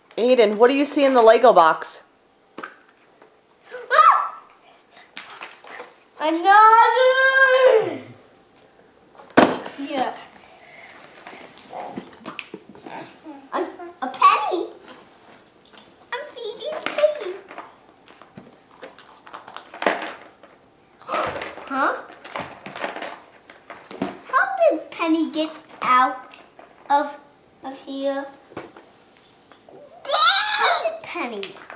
Aiden, what do you see in the Lego box? Another! Yeah. A penny. I'm feeding Piggy. Huh? How did Penny get out of here? How did Penny?